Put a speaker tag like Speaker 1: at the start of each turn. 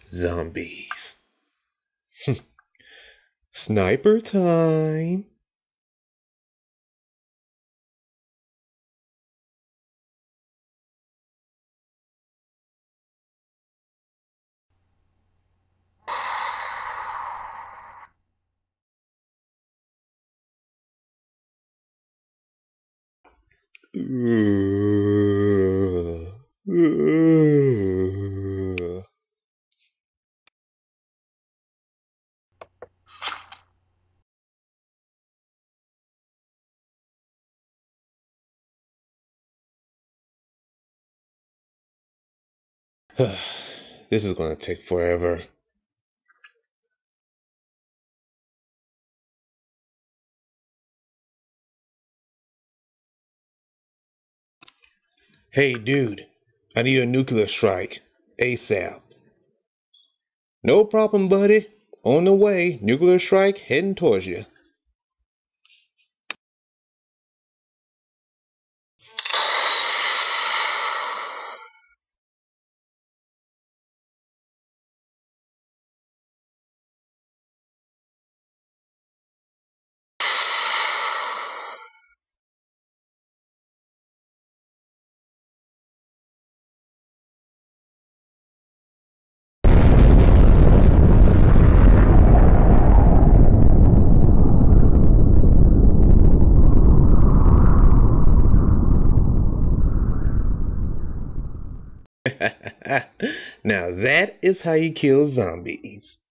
Speaker 1: Zombies. Sniper time. This is gonna take forever. Hey dude, I need a nuclear strike. ASAP. No problem, buddy. On the way, nuclear strike heading towards you. Now that is how you kill zombies.